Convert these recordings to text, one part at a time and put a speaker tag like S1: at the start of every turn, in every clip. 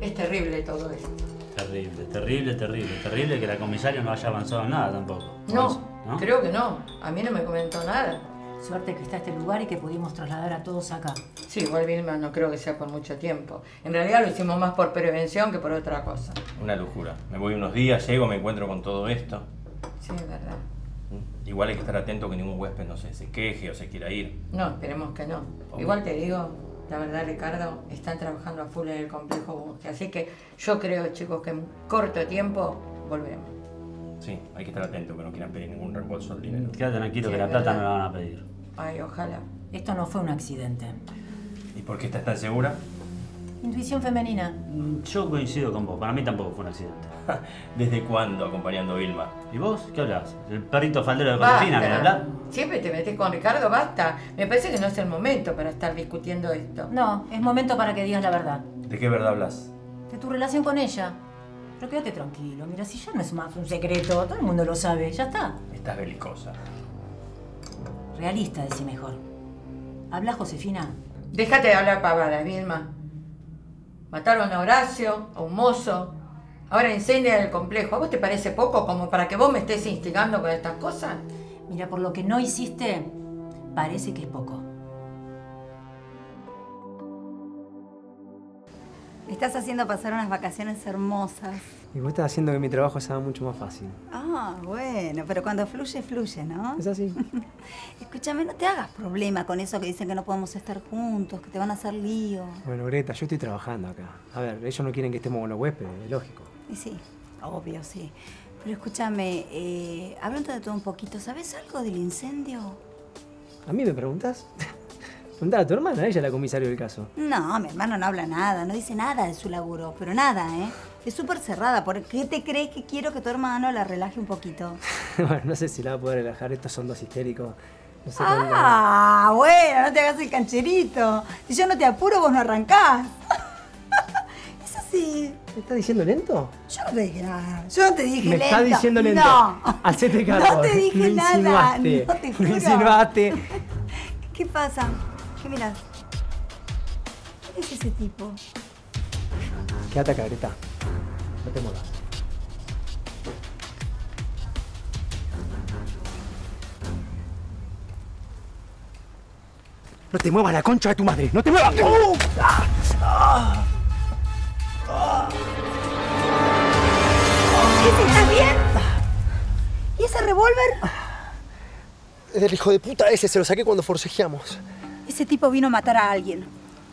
S1: Es terrible todo esto.
S2: Terrible, terrible, terrible, terrible que la comisaria no haya avanzado en nada tampoco.
S1: No, creo que no. A mí no me comentó nada.
S3: Suerte que está este lugar y que pudimos trasladar a todos acá.
S1: Sí, igual Vilma no creo que sea por mucho tiempo. En realidad lo hicimos más por prevención que por otra cosa.
S4: Una locura. Me voy unos días, llego, me encuentro con todo esto.
S1: Sí, es verdad.
S4: Igual hay que estar atento que ningún huésped no se queje o se quiera ir.
S1: No, esperemos que no. Igual te digo, la verdad, Ricardo, están trabajando a full en el complejo Bunge. Así que yo creo, chicos, que en corto tiempo volvemos.
S4: Sí, hay que estar atento que no quieran pedir ningún reembolso del dinero.
S2: Quédate tranquilo
S1: Sí,
S2: que la
S1: es
S2: plata
S1: verdad.
S2: no la van a pedir.
S1: Ay, ojalá.
S3: Esto no fue un accidente.
S4: ¿Y por qué estás tan segura?
S3: Intuición femenina.
S2: Yo coincido con vos, para mí tampoco fue un accidente.
S4: ¿Desde cuándo acompañando a Vilma?
S2: ¿Y vos? ¿Qué hablas? ¿El perrito faldero de
S1: Basta.
S2: Josefina que hablar?
S1: Siempre te metes con Ricardo, basta. Me parece que no es el momento para estar discutiendo esto.
S3: No, es momento para que digas la verdad.
S4: ¿De qué verdad hablas?
S3: De tu relación con ella. Pero quédate tranquilo, mira, si ya no es más un secreto, todo el mundo lo sabe, ya está.
S4: Estás belicosa.
S3: Realista, decí mejor. ¿Habla Josefina?
S1: Déjate de hablar pavadas, Vilma. Mataron a Horacio, a un mozo. Ahora incendian el complejo. ¿A vos te parece poco como para que vos me estés instigando con estas cosas?
S3: Mira, por lo que no hiciste, parece que es poco.
S5: Estás haciendo pasar unas vacaciones hermosas.
S6: Y vos estás haciendo que mi trabajo sea mucho más fácil.
S5: Ah, bueno, pero cuando fluye, fluye, ¿no?
S6: ¿Es así?
S5: Escúchame, no te hagas problema con eso que dicen que no podemos estar juntos, que te van a hacer lío.
S6: Bueno, Greta, yo estoy trabajando acá. A ver, ellos no quieren que estemos con los huéspedes, es lógico.
S5: Y sí, obvio, sí. Pero escúchame, hablando de todo un poquito, ¿sabes algo del incendio?
S6: ¿A mí me preguntás? Preguntá a tu hermana, ella es la comisaria del caso.
S5: No, mi hermano no habla nada, no dice nada de su laburo, pero nada, ¿eh? Es súper cerrada. ¿Por qué te crees que quiero que tu hermano la relaje un poquito?
S6: Bueno, no sé si la va a poder relajar, estos son dos histéricos. No sé
S5: Bueno, no te hagas el cancherito. Si yo no te apuro, vos no arrancás. Es así.
S6: ¿Me estás diciendo lento?
S5: Yo no te dije nada. Yo no te dije lento.
S6: Me estás diciendo lento.
S5: No.
S6: Hacete cargo.
S5: No te dije
S6: Lo
S5: nada.
S6: insinuaste.
S5: No te juro.
S6: Lo insinuaste.
S5: ¿Qué pasa? ¿Qué mirás? ¿Quién es ese tipo?
S6: Quédate acá, Greta. No te muevas. No te muevas la concha de tu madre. ¡No te muevas!
S5: ¿Estás bien? ¿Y ese revólver?
S6: Es del hijo de puta ese, se lo saqué cuando forcejeamos.
S5: Ese tipo vino a matar a alguien.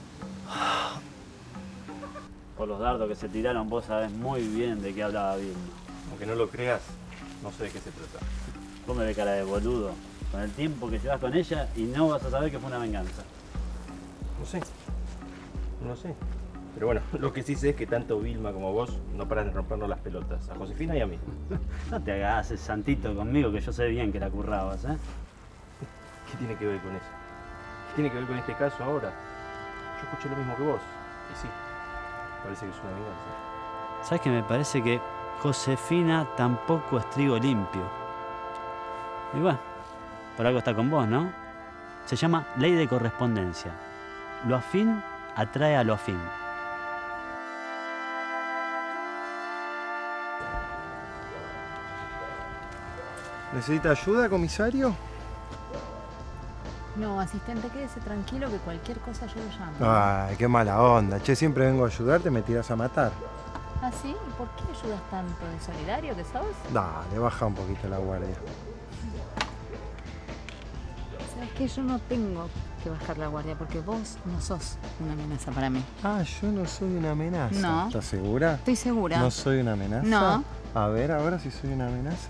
S2: Por los dardos que se tiraron, vos sabés muy bien de qué hablaba Vilma.
S4: Aunque no lo creas, no sé de qué se trata.
S2: Vos me ves cara de boludo, con el tiempo que llevas con ella y no vas a saber que fue una venganza.
S4: No sé. No sé. Pero bueno, lo que sí sé es que tanto Vilma como vos no paran de rompernos las pelotas. A Josefina y a mí.
S2: No te hagas el santito conmigo, que yo sé bien que la currabas, ¿eh?
S4: ¿Qué tiene que ver con eso? ¿Qué tiene que ver con este caso ahora? Yo escuché lo mismo que vos. Y sí, parece que es una venganza.
S2: ¿Sabes qué? Me parece que Josefina tampoco es trigo limpio. Y bueno, por algo está con vos, ¿no? Se llama ley de correspondencia. Lo afín atrae a lo afín.
S7: ¿Necesita ayuda, comisario?
S8: No, asistente, quédese tranquilo que cualquier cosa yo lo llamo.
S7: Ay, qué mala onda. Che, siempre vengo a ayudarte, me tiras a matar.
S8: ¿Ah, sí? ¿Y por qué ayudas tanto? ¿De solidario que sos?
S7: Dale, baja un poquito la guardia.
S8: Sabes que yo no tengo que bajar la guardia porque vos no sos una amenaza para mí.
S7: Ah, yo no soy una amenaza.
S8: No.
S7: ¿Estás segura?
S8: Estoy segura.
S7: ¿No soy una amenaza?
S8: No.
S7: A ver, ahora si soy una amenaza.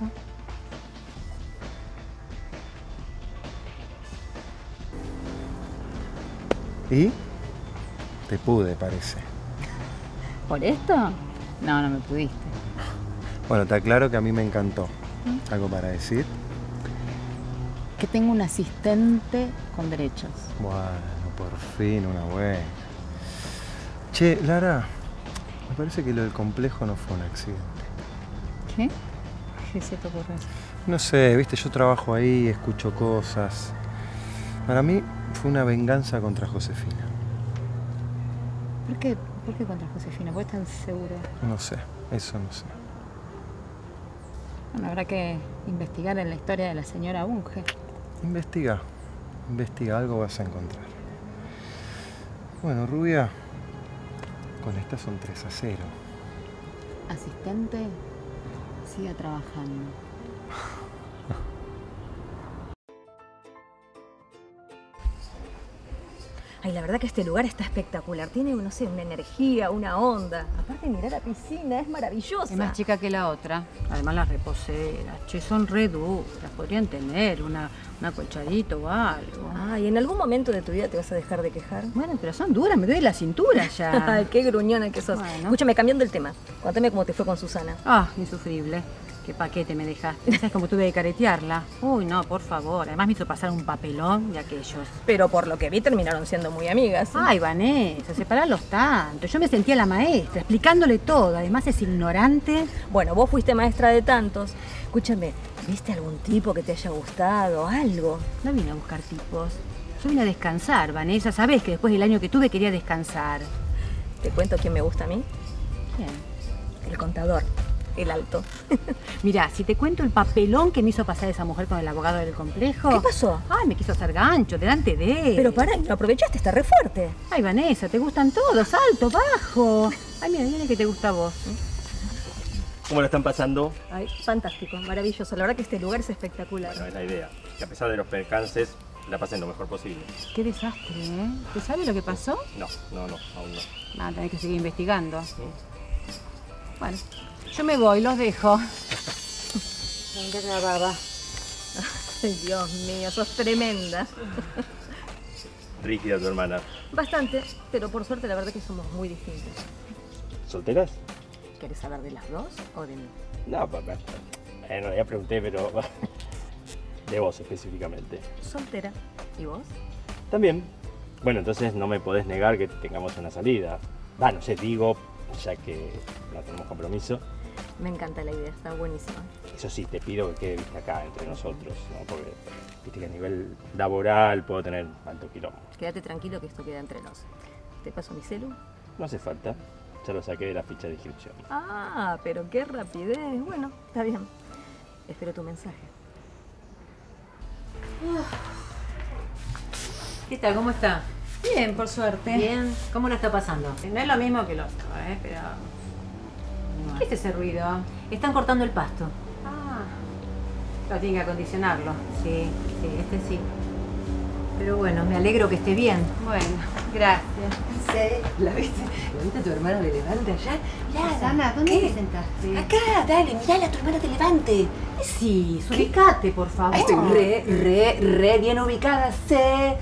S7: ¿Y? Te pude, parece.
S8: ¿Por esto? No, no me pudiste.
S7: Bueno, está claro que a mí me encantó. ¿Algo para decir?
S8: Que tengo un asistente con derechos.
S7: Bueno, por fin, una buena. Che, Lara, me parece que lo del complejo no fue un accidente.
S8: ¿Qué? ¿Qué se te ocurre?
S7: No sé, viste, yo trabajo ahí, escucho cosas. Para mí fue una venganza contra Josefina.
S8: ¿Por qué? ¿Por qué contra Josefina? ¿Vos estás seguro?
S7: No sé, eso no sé.
S8: Bueno, habrá que investigar en la historia de la señora Bunge.
S7: Investiga, algo vas a encontrar. Bueno, Rubia, con esta son 3-0.
S8: Asistente, siga trabajando.
S3: Ay, la verdad que este lugar está espectacular. Tiene, no sé, una energía, una onda. Aparte, mirar la piscina, es maravillosa.
S8: Es más chica que la otra. Además, las reposeras, che, son re duras. Podrían tener un acolchadito o algo.
S3: Ay, ¿en algún momento de tu vida te vas a dejar de quejar?
S8: Bueno, pero son duras, me duele la cintura ya.
S3: Ay, qué gruñona que sos.
S8: Bueno.
S3: Escúchame, cambiando el tema. Contame cómo te fue con Susana.
S8: Ah, insufrible. Qué paquete me dejaste. ¿No sabes cómo tuve que caretearla? Uy, no, por favor. Además me hizo pasar un papelón de aquellos.
S3: Pero por lo que vi terminaron siendo muy amigas.
S8: Ay, Vanessa, separarlos tanto. Yo me sentía la maestra, explicándole todo. Además es ignorante.
S3: Bueno, vos fuiste maestra de tantos. Escúchame, ¿viste algún tipo que te haya gustado? Algo.
S8: No vine a buscar tipos. Yo vine a descansar, Vanessa. Sabés que después del año que tuve quería descansar.
S3: ¿Te cuento quién me gusta a mí?
S8: ¿Quién?
S3: El contador. El alto.
S8: Mirá, si te cuento el papelón que me hizo pasar esa mujer con el abogado del complejo.
S3: ¿Qué pasó?
S8: Ay, me quiso hacer gancho delante de él.
S3: Pero pará, lo aprovechaste, está re fuerte.
S8: Ay, Vanessa, te gustan todos, alto, bajo. Ay, mira, dile que te gusta a vos.
S4: ¿Cómo la están pasando?
S3: Ay, fantástico, maravilloso. La verdad que este lugar es espectacular.
S4: Bueno, es la idea. Que a pesar de los percances, la pasen lo mejor posible.
S8: Qué desastre, ¿eh? ¿Tú sabes lo que pasó?
S4: No, aún no.
S8: Nada, tenés que seguir investigando. Bueno, yo me voy, los dejo.
S3: Venga la baba. Ay, Dios mío, sos tremenda.
S4: Rígida tu hermana.
S3: Bastante, pero por suerte la verdad que somos muy distintos.
S4: ¿Solteras?
S3: ¿Querés saber de las dos o de mí?
S4: No, papá. Bueno, ya pregunté, pero de vos específicamente.
S3: Soltera. ¿Y vos?
S4: También. Bueno, entonces no me podés negar que tengamos una salida. Va, no sé, digo, ya que no tenemos compromiso.
S3: Me encanta la idea, está buenísima.
S4: Eso sí, te pido que quede viste acá entre nosotros, ¿no? Porque viste que a nivel laboral puedo tener alto quilombo.
S3: Quédate tranquilo que esto queda entre nos. ¿Te paso mi celu?
S4: No hace falta, ya lo saqué de la ficha de inscripción.
S3: Ah, pero qué rapidez. Bueno, está bien. Espero tu mensaje.
S8: ¿Qué tal? ¿Cómo está?
S3: Bien, por suerte.
S8: Bien. ¿Cómo lo está pasando? No es lo mismo que el otro, pero... ¿Qué es ese ruido?
S3: Están cortando el pasto.
S8: Ah, pero tiene que acondicionarlo. Sí, este sí. Pero bueno, me alegro que esté bien. Bueno, gracias.
S9: Sí, ¿la viste? ¿La viste a tu hermano de Levante allá? Mirá,
S8: Susana, ¿dónde
S9: ¿qué?
S8: te sentaste?
S9: Acá, dale, mirá a tu hermano de Levante.
S8: Sí, ubicate, por favor.
S9: Estoy re bien ubicada. Sé.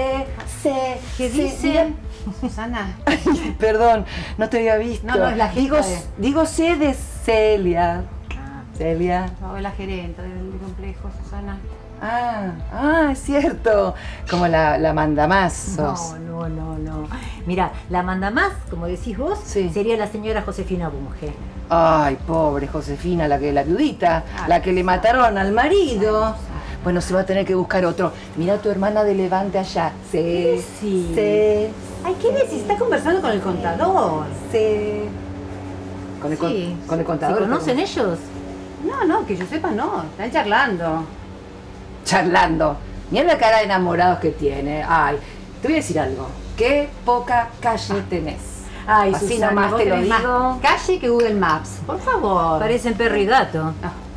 S8: ¿Qué dice? Susana.
S9: Ay, perdón, no te había visto.
S8: No, es la
S9: digo,
S8: jefa
S9: digo sé de Celia. Celia.
S8: No, es la gerente del complejo, Susana.
S9: Ah, es cierto. Como la mandamás sos.
S3: No. Mira, la mandamás, como decís vos,
S9: Sí.
S3: sería la señora Josefina Bunge.
S9: Ay, pobre Josefina, la viudita, la que le mataron al marido. Bueno, se va a tener que buscar otro. Mira a tu hermana de Levante allá. Sí.
S8: Ay, ¿qué decís? Está conversando con el contador.
S9: Sí. Con el contador.
S3: ¿Se conocen ellos?
S8: No, que yo sepa no. Están charlando.
S9: Charlando. Mira la cara de enamorados que tiene. Ay, te voy a decir algo. Qué poca calle tenés.
S3: Ay,
S9: Así
S3: Susana,
S9: nomás
S3: vos
S9: te lo
S3: tenés más
S9: digo.
S8: Calle que Google Maps. Por favor.
S3: Parecen perro y gato.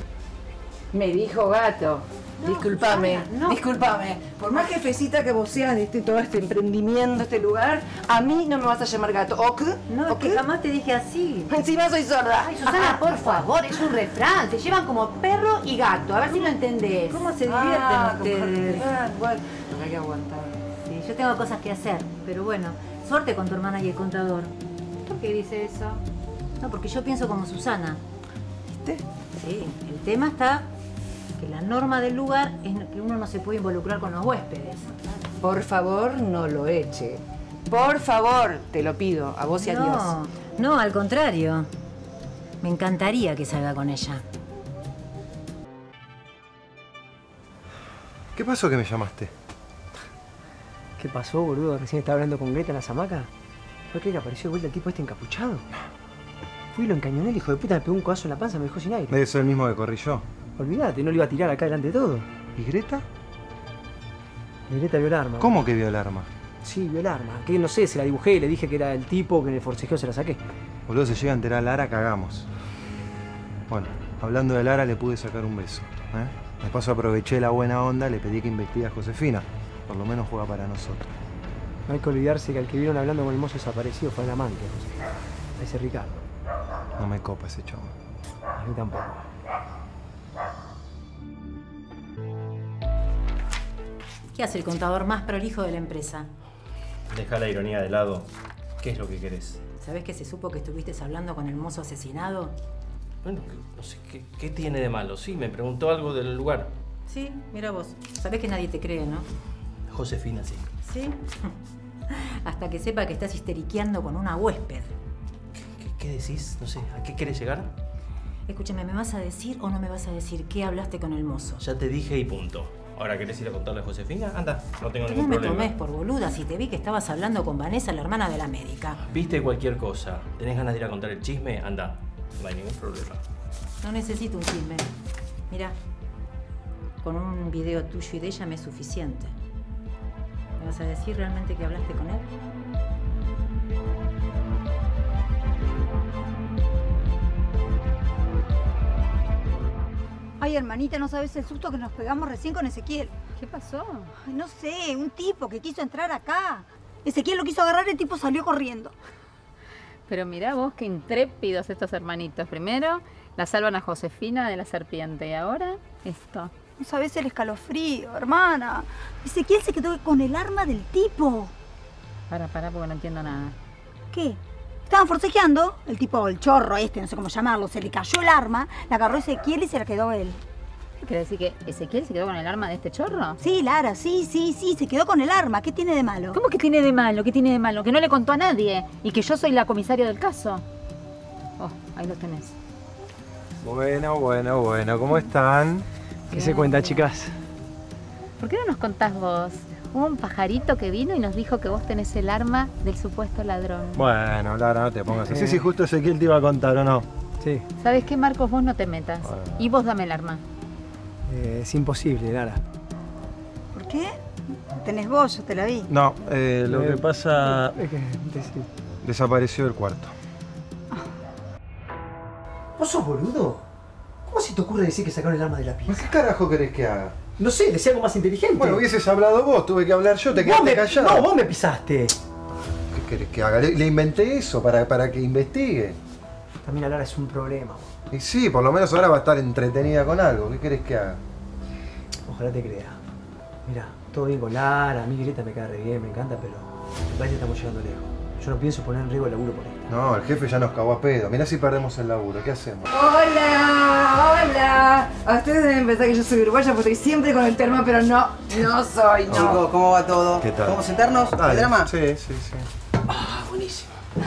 S9: Me dijo gato. Discúlpame,
S8: Susana, no.
S9: discúlpame. Por más jefecita que vos seas de todo este emprendimiento, este lugar, a mí no me vas a llamar gato. ¿Ok?
S3: No, es
S9: ¿Ok?
S3: que jamás te dije así.
S9: Encima soy sorda.
S8: Ay, Susana, por favor, es un refrán. Se llevan como perro y gato. A ver si lo entendés.
S3: ¿Cómo se divierten ustedes?
S9: Bueno, hay que aguantar.
S3: Sí, yo tengo cosas que hacer, pero bueno, suerte con tu hermana y el contador.
S8: ¿Por qué dice eso?
S3: No, porque yo pienso como Susana.
S9: ¿Viste?
S3: Sí, el tema está que la norma del lugar es que uno no se puede involucrar con los huéspedes.
S9: Por favor, no lo eche. Por favor, te lo pido, a vos y a Dios.
S3: No, al contrario. Me encantaría que salga con ella.
S7: ¿Qué pasó que me llamaste?
S6: ¿Qué pasó, boludo? ¿Recién estaba hablando con Greta en la hamaca? ¿No crees que apareció de vuelta el tipo este encapuchado? Fui y lo encañoné, el hijo de puta me pegó un codazo en la panza, me dejó sin aire.
S7: Debe ser el mismo que corrí yo.
S6: Olvídate, no le iba a tirar acá delante de todo.
S7: ¿Y Greta?
S6: Greta vio el arma.
S7: ¿Cómo que vio el arma?
S6: Sí, vio el arma. Que no sé, se la dibujé y le dije que era el tipo que en el forcejeo se la saqué.
S7: Boludo, se llega a enterar Lara, cagamos. Bueno, hablando de Lara, le pude sacar un beso. De paso aproveché la buena onda, le pedí que investigue a Josefina. Por lo menos juega para nosotros.
S6: No hay que olvidarse que al que vieron hablando con el mozo desaparecido fue el amante, José. A ese Ricardo.
S7: No me copa ese chavo.
S6: A mí tampoco.
S8: ¿Qué hace el contador más prolijo de la empresa?
S4: Deja la ironía de lado. ¿Qué es lo que querés?
S8: ¿Sabés que se supo que estuviste hablando con el mozo asesinado?
S4: Bueno, no sé, ¿qué tiene de malo? Sí, me preguntó algo del lugar.
S8: Sí, mira vos. Sabés que nadie te cree, ¿no?
S4: Josefina, sí.
S8: ¿Sí? Hasta que sepa que estás histeriqueando con una huésped.
S4: ¿Qué decís? No sé, ¿a qué querés llegar?
S8: Escúchame, ¿me vas a decir o no me vas a decir qué hablaste con el mozo?
S4: Ya te dije y punto. ¿Ahora querés ir a contarle a Josefina? Anda, no tengo ningún
S8: No me
S4: problema.
S8: tomes por boluda si te vi que estabas hablando con Vanessa, la hermana de la médica.
S4: Viste cualquier cosa. ¿Tenés ganas de ir a contar el chisme? Anda, no hay ningún problema.
S8: No necesito un chisme. Mira, con un video tuyo y de ella me es suficiente. ¿Me vas a decir realmente que hablaste con él?
S5: Ay, hermanita, no sabes el susto que nos pegamos recién con Ezequiel.
S3: ¿Qué pasó?
S5: Ay, no sé, un tipo que quiso entrar acá. Ezequiel lo quiso agarrar y el tipo salió corriendo.
S3: Pero mirá vos qué intrépidos estos hermanitos. Primero la salvan a Josefina de la serpiente y ahora esto.
S5: No sabes el escalofrío, hermana. Ezequiel se quedó con el arma del tipo.
S3: Para, porque no entiendo nada.
S5: ¿Qué? Estaban forcejeando, el tipo, el chorro este, no sé cómo llamarlo, se le cayó el arma, la agarró Ezequiel y se la quedó él.
S3: ¿Quiere decir que Ezequiel se quedó con el arma de este chorro?
S5: Sí, Lara, sí, se quedó con el arma. ¿Qué tiene de malo?
S3: ¿Cómo que tiene de malo? ¿Qué tiene de malo? Que no le contó a nadie y que yo soy la comisaria del caso. Oh, ahí lo tenés.
S7: Bueno, ¿cómo están?
S6: ¿Qué se cuenta, chicas?
S3: ¿Por qué no nos contás vos? Hubo un pajarito que vino y nos dijo que vos tenés el arma del supuesto ladrón.
S7: Bueno, Lara, no te pongas así. Sí, justo Ezequiel te iba a contar, ¿o no?
S6: Sí.
S3: ¿Sabés qué, Marcos? Vos no te metas.
S7: Bueno.
S3: Y vos dame el arma.
S6: Es imposible, Lara.
S5: ¿Por qué? Tenés vos, yo te la vi.
S7: No, lo que pasa...
S6: Es que,
S7: Desapareció del cuarto.
S6: ¿Vos sos boludo? ¿Cómo se te ocurre decir que sacaron el arma de la pieza?
S7: ¿Qué carajo querés que haga?
S6: No sé, decía algo más inteligente.
S7: Bueno, hubieses hablado vos, tuve que hablar yo, te quedaste callado.
S6: No, vos me pisaste.
S7: ¿Qué querés que haga? Le inventé eso para que investigue.
S6: También Lara es un problema.
S7: Y sí, por lo menos ahora va a estar entretenida con algo. ¿Qué querés que haga?
S6: Ojalá te crea. Mira, todo bien con Lara, a mí Greta me cae re bien, me encanta, pero me parece que estamos llegando lejos. Yo no pienso poner en riesgo el laburo por esto.
S7: No, el jefe ya nos cagó a pedo. Mirá si perdemos el laburo, ¿qué hacemos?
S9: Hola. A ustedes deben pensar que yo soy uruguaya porque estoy siempre con el termo, pero no soy, no.
S10: Chicos, ¿cómo va todo?
S7: ¿Qué tal?
S10: ¿Podemos sentarnos?
S7: Dale.
S10: ¿El drama?
S7: Sí.
S10: Ah, buenísimo.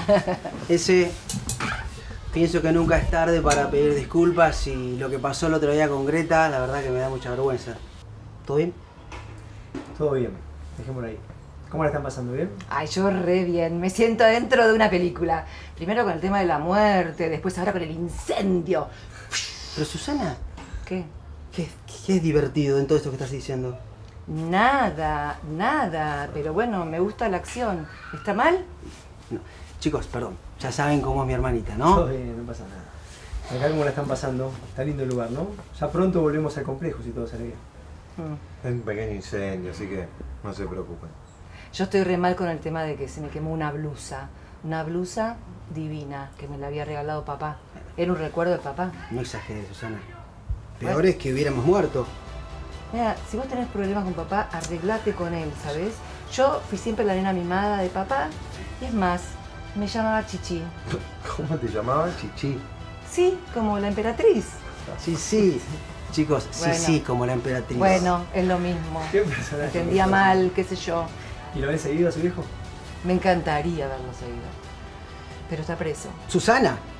S10: Pienso que nunca es tarde para pedir disculpas y lo que pasó el otro día con Greta, la verdad que me da mucha vergüenza. ¿Todo bien?
S6: Todo bien, dejémoslo ahí. ¿Cómo la están pasando? ¿Bien?
S9: Ay, yo re bien. Me siento dentro de una película. Primero con el tema de la muerte, después ahora con el incendio.
S10: Pero Susana,
S9: ¿Qué?
S10: ¿qué es divertido en todo esto que estás diciendo?
S9: Nada. Pero bueno, me gusta la acción. ¿Está mal?
S10: No. Chicos, perdón. Ya saben cómo es mi hermanita,
S6: Todo
S10: ¿no?
S6: bien, no pasa nada. Acá cómo la están pasando. Está lindo el lugar, ¿no? Ya pronto volvemos al complejo si todo sale bien.
S7: Es un pequeño incendio, así que no se preocupen.
S9: Yo estoy re mal con el tema de que se me quemó una blusa. Una blusa divina que me la había regalado papá. Era un recuerdo de papá.
S10: No exageres, Susana. Peor es que hubiéramos muerto.
S9: Mira, si vos tenés problemas con papá, arreglate con él, ¿sabes? Yo fui siempre la nena mimada de papá. Y es más, me llamaba Chichi.
S7: ¿Cómo te llamabas? Chichi.
S9: Sí, como la emperatriz.
S10: Sí. Chicos,
S9: Bueno.
S10: sí, como la emperatriz.
S9: Bueno, es lo mismo.
S6: ¿Qué personaje?
S9: Entendía mal, qué sé yo.
S6: ¿Y lo ven seguido a su viejo?
S9: Me encantaría verlo seguido. Pero está preso.
S10: Susana,